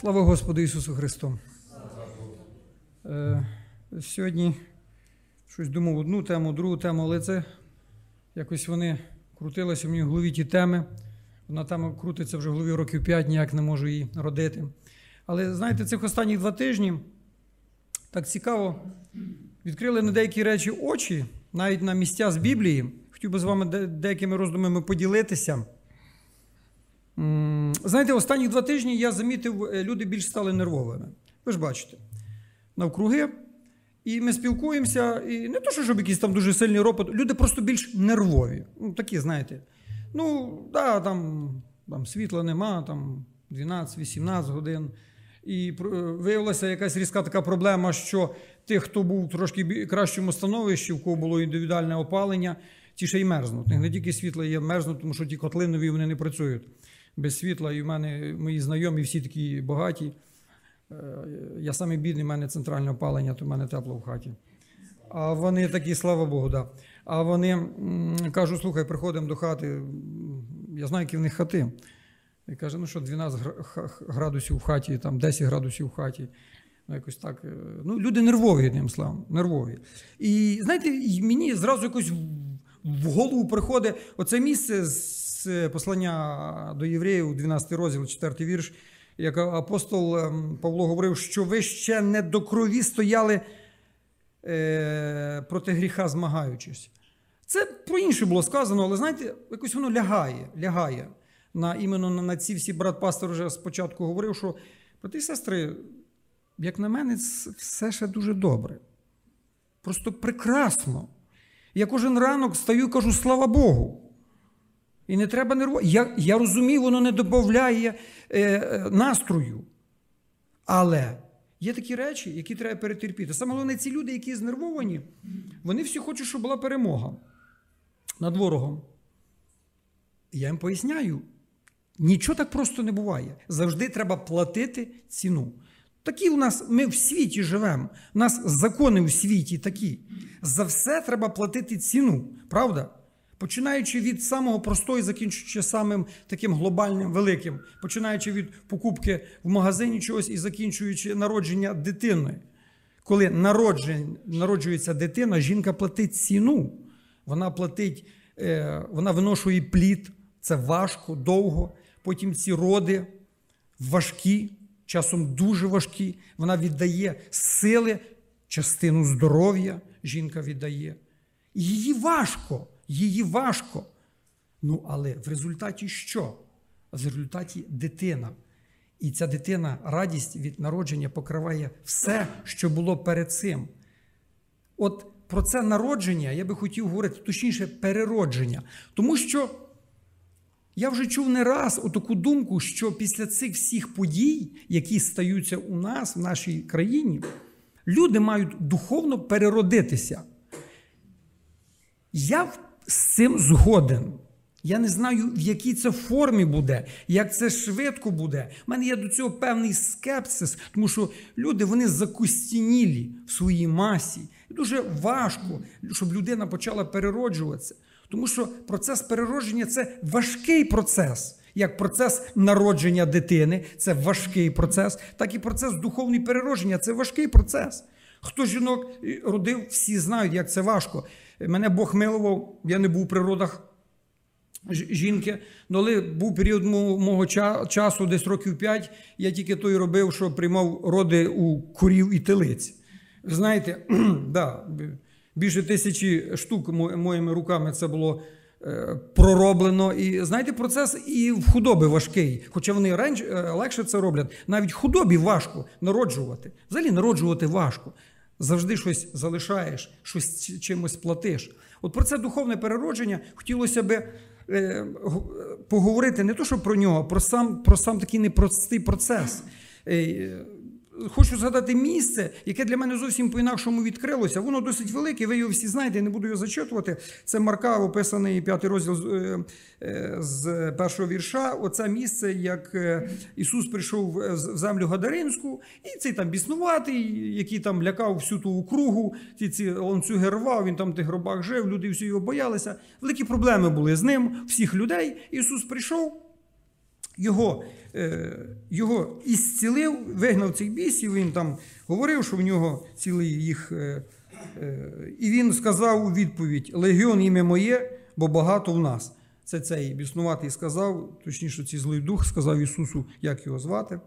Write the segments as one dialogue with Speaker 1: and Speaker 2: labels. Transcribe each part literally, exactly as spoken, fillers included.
Speaker 1: Слава Господу Ісусу Христу! Е, сьогодні щось думав одну тему, другу тему, але це якось вони крутилися в моїй голові ті теми. Вона там крутиться вже в голові років п'ять, ніяк не можу її родити. Але, знаєте, цих останніх два тижні так цікаво відкрили на деякі речі очі, навіть на місця з Біблії. Хотів би з вами деякими роздумами поділитися. Знаєте, останні два тижні я замітив, люди більш стали нервовими. Ви ж бачите, навкруги. І ми спілкуємося, і не то, щоб якийсь там дуже сильний ропот, люди просто більш нервові. Ну, такі, знаєте. Ну, да, там, там світла нема, там дванадцять-вісімнадцять годин. І виявилася якась різка така проблема, що тих, хто був в трошки кращому становищі, в кого було індивідуальне опалення, ті ще й мерзнуть. Не тільки світло є, мерзнуть, тому що ті котлинові, вони не працюють без світла. І в мене мої знайомі всі такі багаті. Я самий бідний, в мене центральне опалення, то в мене тепло в хаті. А вони такі, слава Богу, да. А вони кажуть, слухай, приходимо до хати, я знаю, які в них хати. І каже, ну що, дванадцять градусів в хаті, там десять градусів в хаті. Ну, якось так. Ну, люди нервові, одним словом, нервові. І, знаєте, мені зразу якось в голову приходить оце місце з послання до євреїв, дванадцятий розділ, четвертий вірш, як апостол Павло говорив, що ви ще не до крові стояли е, проти гріха, змагаючись. Це про інше було сказано, але, знаєте, якось воно лягає, лягає. На, іменно на, на ці всі брат-пастор вже спочатку говорив, що, брати і сестри, як на мене, все ще дуже добре. Просто прекрасно. Я кожен ранок стаю і кажу, слава Богу. І не треба нервувати. Я, я розумію, воно не додає е, настрою. Але є такі речі, які треба перетерпіти. Саме головне, ці люди, які знервовані, вони всі хочуть, щоб була перемога над ворогом. Я їм поясняю, нічого так просто не буває. Завжди треба платити ціну. Такі у нас, ми в світі живемо, у нас закони в світі такі. За все треба платити ціну, правда? Починаючи від самого простого і закінчуючи самим таким глобальним, великим. Починаючи від покупки в магазині чогось і закінчуючи народження дитини. Коли народжується дитина, жінка платить ціну. Вона платить, вона виношує плід. Це важко, довго. Потім ці роди важкі, часом дуже важкі. Вона віддає сили, частину здоров'я жінка віддає. Її важко. Її важко. Ну, але в результаті що? В результаті дитина. І ця дитина, радість від народження покриває все, що було перед цим. От про це народження я би хотів говорити, точніше, переродження. Тому що я вже чув не раз отаку думку, що після цих всіх подій, які стаються у нас, в нашій країні, люди мають духовно переродитися. Я з цим згоден. Я не знаю, в якій це формі буде, як це швидко буде. У мене є до цього певний скепсис, тому що люди, вони закостянілі в своїй масі. І дуже важко, щоб людина почала перероджуватися. Тому що процес переродження – це важкий процес. Як процес народження дитини – це важкий процес, так і процес духовного переродження – це важкий процес. Хто жінок родив, всі знають, як це важко. Мене Бог милував, я не був при родах жінки, але був період мого часу, десь років п'ять, я тільки то й робив, що приймав роди у корів і телиць. Ви знаєте, да, більше тисячі штук моїми руками це було е, пророблено. І знаєте, процес і в худобі важкий. Хоча вони раніше, е, легше це роблять. Навіть в худобі важко народжувати. Взагалі народжувати важко. Завжди щось залишаєш, щось чимось платиш. От про це духовне переродження хотілося б е, поговорити не то, що про нього, а про сам, про сам такий непростий процес. Е, Хочу згадати місце, яке для мене зовсім по-інакшому відкрилося. Воно досить велике, ви його всі знаєте, я не буду його зачитувати. Це Марка, описаний п'ятий розділ з першого вірша. Оце місце, як Ісус прийшов в землю Гадаринську, і цей там біснуватий, який там лякав всю ту округу, ці, ці ланцюги рвав, він там в тих гробах жив, люди всі його боялися. Великі проблеми були з ним, всіх людей. Ісус прийшов його, його ісцілив, вигнав цих бісів, він там говорив, що в нього цілий їх... І він сказав у відповідь: «Легіон ім'я моє, бо багато в нас». Це цей біснуватий сказав, точніше, цей злий дух сказав Ісусу, як його звати.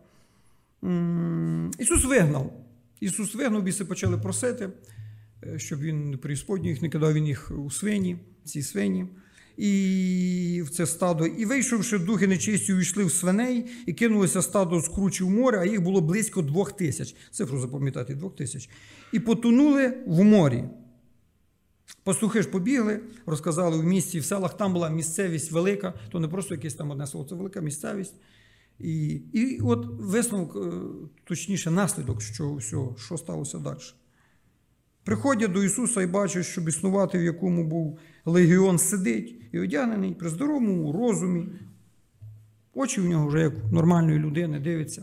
Speaker 1: Ісус вигнав. Ісус вигнав, біси почали просити, щоб він преісподню їх не кидав, він їх у свині, ці свині, і в це стадо. І вийшовши, духи нечисті увійшли в свиней, і кинулося стадо з кручі в море, а їх було близько двох тисяч. Цифру запам'ятати, двох тисяч. І потонули в морі. Пастухи ж побігли, розказали в місті, в селах, там була місцевість велика, то не просто якесь там одне село, це велика місцевість. І, і от висновок, точніше наслідок, що всього, що сталося далі. Приходять до Ісуса і бачать, що біснуватий, в якому був легіон, сидить і одягнений при здоровому розумі. Очі в нього вже як нормальної людини дивиться.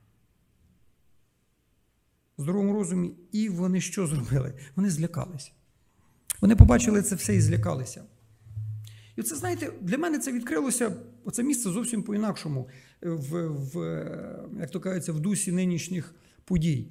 Speaker 1: В здоровому розумі. І вони що зробили? Вони злякалися. Вони побачили це все і злякалися. І оце, знаєте, для мене це відкрилося, оце місце зовсім по-інакшому, в, в, як то кажеться, в дусі нинішніх подій.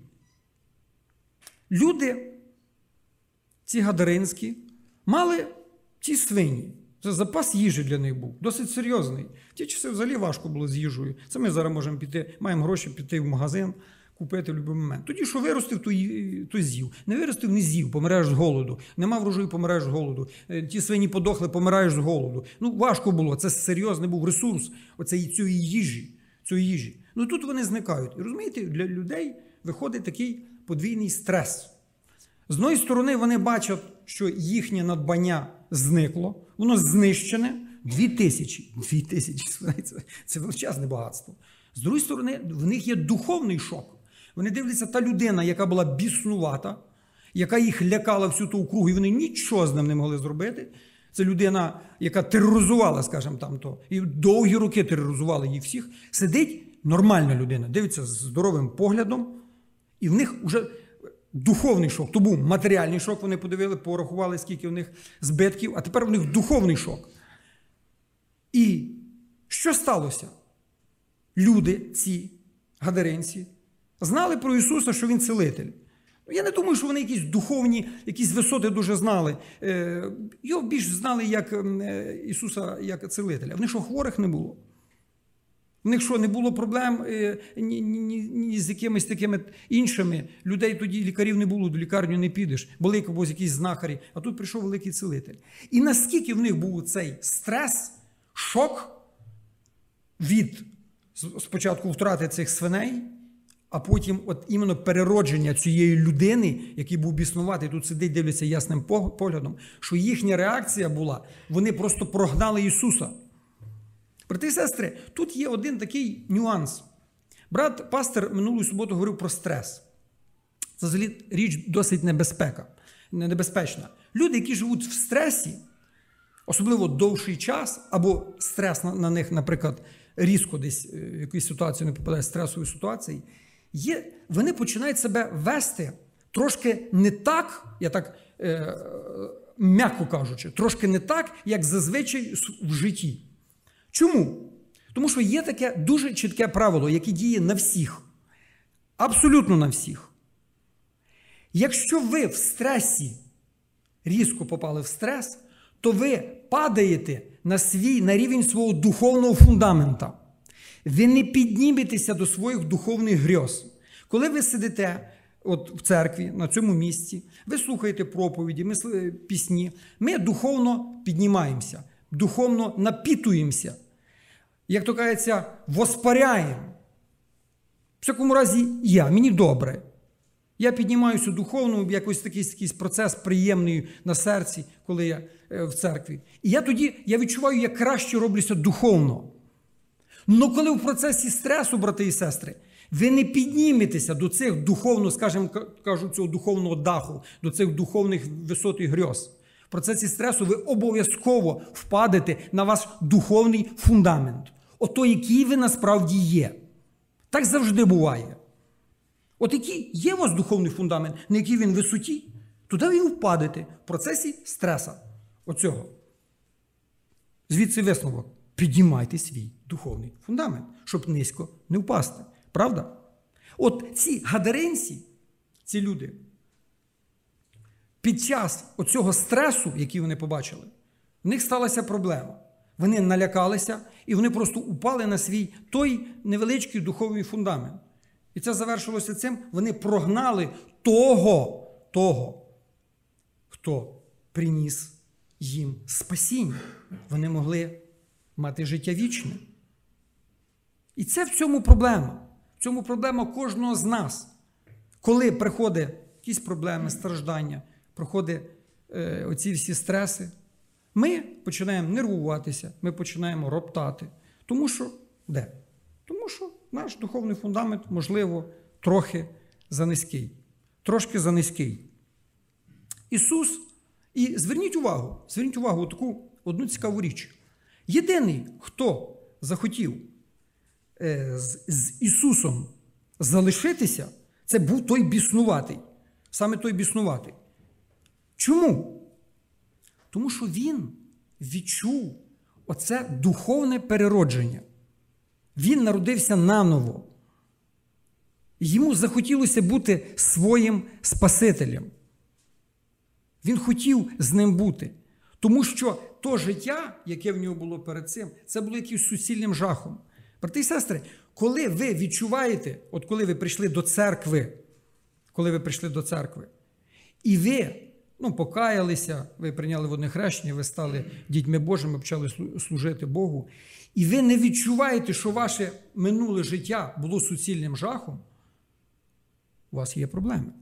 Speaker 1: Люди, ці гадаринські, мали ті свині. Це запас їжі для них був, досить серйозний. В ті часи взагалі важко було з їжею. Це ми зараз можемо піти, маємо гроші піти в магазин, купити в будь-який момент. Тоді, що виростив, то, то з'їв. Не виростив, не з'їв, помираєш з голоду. Нема врожаю, помираєш з голоду. Ті свині подохли, помираєш з голоду. Ну, важко було, це серйозний був ресурс оцеї цієї їжі, цієї їжі. Ну, тут вони зникають. І розумієте, для людей виходить такий подвійний стрес. З однієї сторони, вони бачать, що їхнє надбання зникло, воно знищене. Дві тисячі. Дві тисячі, це, це величезне багатство. З другої сторони, в них є духовний шок. Вони дивляться, та людина, яка була біснувата, яка їх лякала всю ту округу, і вони нічого з ним не могли зробити. Це людина, яка тероризувала, скажімо там, то, і довгі роки тероризувала їх всіх. Сидить нормальна людина, дивиться з здоровим поглядом, і в них вже духовний шок. То був матеріальний шок, вони подивили, порахували, скільки в них збитків, а тепер в них духовний шок. І що сталося? Люди, ці гадаринці, знали про Ісуса, що Він цілитель. Я не думаю, що вони якісь духовні, якісь висоти дуже знали. Його більш знали як Ісуса, як цілителя. В них що, хворих не було? В них що, не було проблем ні, ні, ні з якимись такими іншими? Людей тоді, лікарів не було, до лікарні не підеш. Були якісь якісь знахарі, а тут прийшов великий цілитель. І наскільки в них був цей стрес, шок від спочатку втрати цих свиней, а потім от іменно переродження цієї людини, який був біснуватий, тут сидить, дивляться ясним поглядом, що їхня реакція була, вони просто прогнали Ісуса. Брати і сестри, тут є один такий нюанс. Брат пастор минулої суботи говорив про стрес. Це взагалі річ досить небезпека, небезпечна. Люди, які живуть в стресі, особливо довший час, або стрес на, на них, наприклад, різко десь в якусь ситуацію не попадає, стресові ситуації, є, вони починають себе вести трошки не так, я так е, м'яко кажучи, трошки не так, як зазвичай в житті. Чому? Тому що є таке дуже чітке правило, яке діє на всіх. Абсолютно на всіх. Якщо ви в стресі різко попали в стрес, то ви падаєте на свій, на рівень свого духовного фундамента. Ви не підніметеся до своїх духовних грьоз. Коли ви сидите от в церкві, на цьому місці, ви слухаєте проповіді, ми, пісні, ми духовно піднімаємося, духовно напітуємося. Як то кажеться, воспаряємо. В всякому разі, я, мені добре. Я піднімаюся духовно, якось такий, такий процес приємний на серці, коли я е, в церкві. І я тоді, я відчуваю, як краще роблюся духовно. Но коли в процесі стресу, брати і сестри, ви не підніметеся до цих духовно, скажімо, кажу, цього духовного даху, до цих духовних висот і грьоз. В процесі стресу ви обов'язково впадете на ваш духовний фундамент. Ото, який ви насправді є. Так завжди буває. От який є у вас духовний фундамент, на який він висоті, туди ви впадете в процесі стреса. Оцього. Звідси висновок. підіймайте свій духовний фундамент, щоб низько не впасти. Правда? От ці гадаринці, ці люди, під час оцього стресу, який вони побачили, в них сталася проблема. Вони налякалися, і вони просто упали на свій той невеличкий духовний фундамент. І це завершилося цим, вони прогнали того, того, хто приніс їм спасіння. Вони могли мати життя вічне. І це в цьому проблема. В цьому проблема кожного з нас. Коли приходять якісь проблеми, страждання, проходять е, оці всі стреси, ми починаємо нервуватися, ми починаємо роптати. Тому що, де? Тому що наш духовний фундамент, можливо, трохи занизький. Трошки занизький. Ісус, і зверніть увагу, зверніть увагу таку одну цікаву річ. Єдиний, хто захотів е, з, з Ісусом залишитися, це був той біснуватий. Саме той біснуватий. Чому? Тому що він відчув оце духовне переродження. Він народився наново. Йому захотілося бути своїм Спасителем. Він хотів з ним бути. Тому що то життя, яке в нього було перед цим, це було якимось суцільним жахом. Брати і сестри, коли ви відчуваєте, от коли ви прийшли до церкви, коли ви прийшли до церкви, і ви ну, покаялися, ви прийняли водне хрещення, ви стали дітьми Божими, почали служити Богу, і ви не відчуваєте, що ваше минуле життя було суцільним жахом, у вас є проблеми.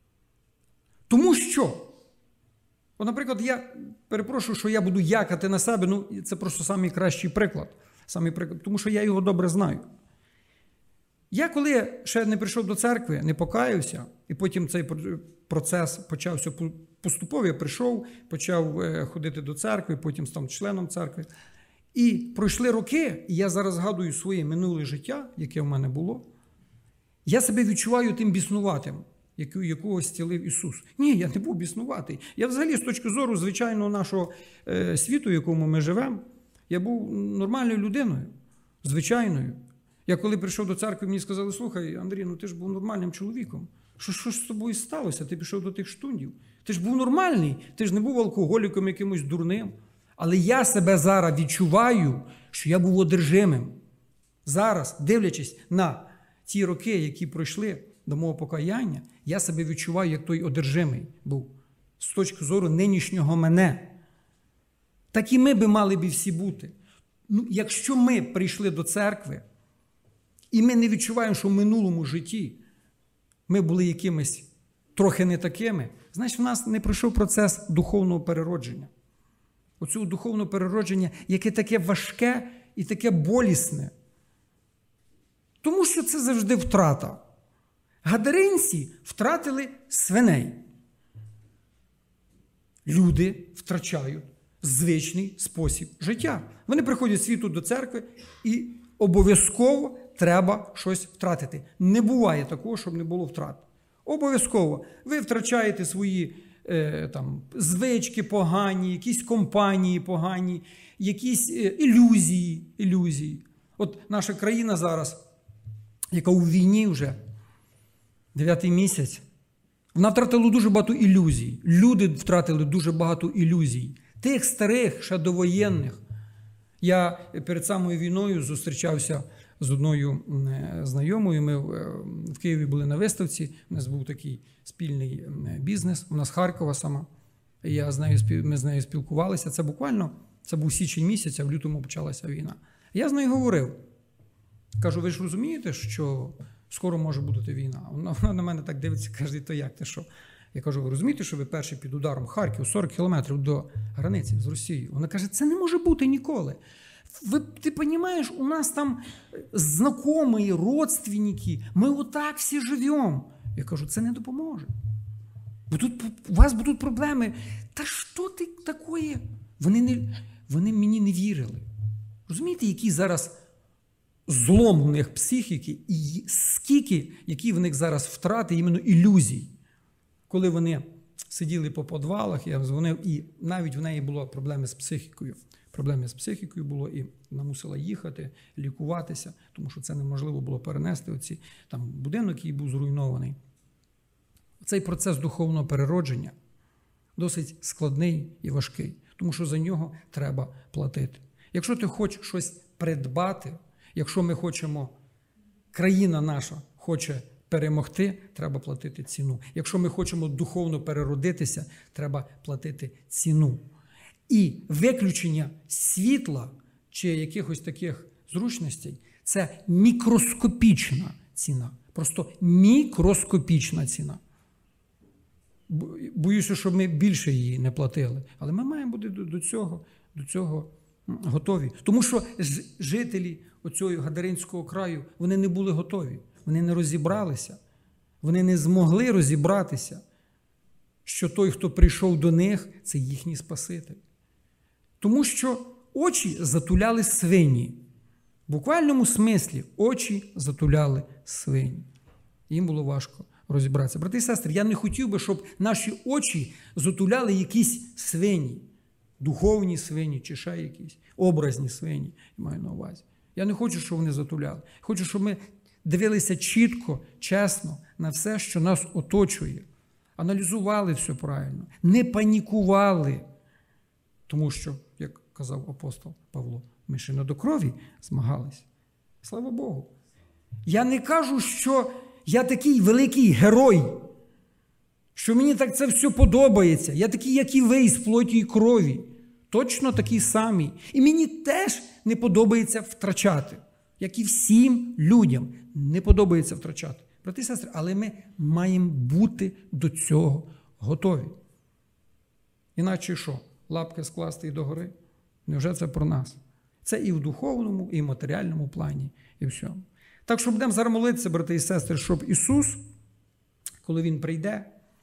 Speaker 1: Тому що, от, наприклад, я перепрошую, що я буду якати на себе, ну, це просто найкращий приклад, самий приклад, тому що я його добре знаю. Я коли ще не прийшов до церкви, не покаявся, і потім цей процес почався поступово, я прийшов, почав ходити до церкви, потім став членом церкви. І пройшли роки, і я зараз згадую своє минуле життя, яке в мене було, я себе відчуваю тим біснуватим, якого зцілив Ісус. Ні, я не був біснуватий. Я взагалі з точки зору звичайного нашого е, світу, в якому ми живемо, я був нормальною людиною, звичайною. Я коли прийшов до церкви, мені сказали, слухай, Андрій, ну ти ж був нормальним чоловіком. Що, що ж з тобою сталося? Ти пішов до тих штундів. Ти ж був нормальний, ти ж не був алкоголіком якимось дурним. Але я себе зараз відчуваю, що я був одержимим. Зараз, дивлячись на ті роки, які пройшли до мого покаяння, я себе відчуваю, як той одержимий був. З точки зору нинішнього мене. Так і ми би мали б всі бути. Ну, якщо ми прийшли до церкви, і ми не відчуваємо, що в минулому житті ми були якимись трохи не такими, значить в нас не пройшов процес духовного переродження. Оцього духовного переродження, яке таке важке і таке болісне. Тому що це завжди втрата. Гадаринці втратили свиней. Люди втрачають звичний спосіб життя. Вони приходять світу до церкви і обов'язково треба щось втратити. Не буває такого, щоб не було втрат. Обов'язково. Ви втрачаєте свої е, там, звички погані, якісь компанії погані, якісь е, ілюзії, ілюзії. От наша країна зараз, яка у війні вже дев'ятий місяць, вона втратила дуже багато ілюзій. Люди втратили дуже багато ілюзій. Тих старих, ще довоєнних. Я перед самою війною зустрічався з одною знайомою. Ми в Києві були на виставці. У нас був такий спільний бізнес. Вона з Харкова сама. Я з нею, ми з нею спілкувалися. Це буквально, це був січень місяць, а в лютому почалася війна. Я з нею говорив. Кажу, ви ж розумієте, що скоро може бути війна? Вона, вона на мене так дивиться, каже, то як, ти що? Я кажу, ви розумієте, що ви перші під ударом Харків, сорок кілометрів до границі з Росією? Вона каже, це не може бути ніколи. Ви, ти розумієш, у нас там знайомі, родственники, ми отак всі живемо. Я кажу, це не допоможе. Бо тут у вас будуть проблеми. Та що ти таке? Вони, не, вони мені не вірили. Розумієте, які зараз злом у них психіки і скільки, які в них зараз втрати іменно ілюзій. Коли вони сиділи по підвалах, я дзвонив, і навіть в неї були проблеми з психікою. Проблеми з психікою було, і вона мусила їхати, лікуватися, тому що це неможливо було перенести. Оці, там будинок, який був зруйнований. Цей процес духовного переродження досить складний і важкий, тому що за нього треба платити. Якщо ти хочеш щось придбати, якщо ми хочемо, країна наша хоче перемогти, треба платити ціну. Якщо ми хочемо духовно переродитися, треба платити ціну. І виключення світла чи якихось таких зручностей – це мікроскопічна ціна. Просто мікроскопічна ціна. Боюся, щоб ми більше її не платили. Але ми маємо бути до цього, до цього готові. Тому що жителі оцього Гадаринського краю, вони не були готові. Вони не розібралися. Вони не змогли розібратися, що той, хто прийшов до них, це їхній Спаситель. Тому що очі затуляли свині. В буквальному смислі очі затуляли свині. Їм було важко розібратися. Брати і сестри, я не хотів би, щоб наші очі затуляли якісь свині. Духовні свині чи ще якісь. Образні свині, я маю на увазі. Я не хочу, щоб вони затуляли. Хочу, щоб ми дивилися чітко, чесно на все, що нас оточує. Аналізували все правильно. Не панікували. Тому що, як казав апостол Павло, ми ще не до крові змагалися. Слава Богу. Я не кажу, що я такий великий герой, що мені так це все подобається. Я такий, як і ви, з плоті і крові. Точно такий самий. І мені теж не подобається втрачати. Як і всім людям не подобається втрачати. Брати і сестри, але ми маємо бути до цього готові. Іначе що? Лапки скласти і догори? Невже це про нас? Це і в духовному, і в матеріальному плані, і всьому. Так що будемо зараз молитися, брати і сестри, щоб Ісус, коли Він прийде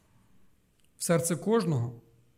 Speaker 1: в серце кожного,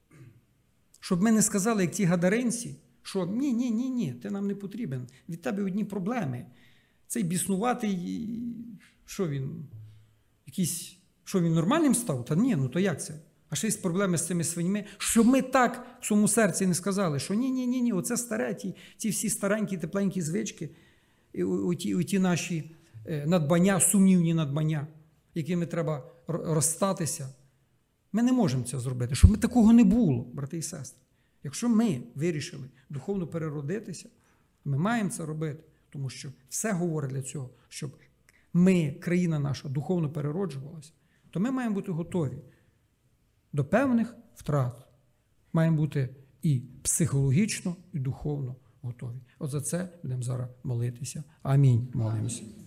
Speaker 1: щоб ми не сказали, як ті гадаринці, що ні, ні, ні, ні, ти нам не потрібен, від тебе одні проблеми. Цей біснуватий, що він, якийсь, що він нормальним став? Та ні, ну то як це? А ще є проблеми з цими свиньми, щоб ми так в своєму серці не сказали, що ні-ні-ні, оце старе, ті, ті всі старенькі, тепленькі звички, і оті, оті наші надбання, сумнівні надбання, якими треба розстатися. Ми не можемо це зробити, щоб ми такого не було, брати і сестри. Якщо ми вирішили духовно переродитися, ми маємо це робити, тому що все говорить для цього, щоб ми, країна наша, духовно перероджувалася, то ми маємо бути готові до певних втрат. Маємо бути і психологічно, і духовно готові. От за це будемо зараз молитися. Амінь. Молимося.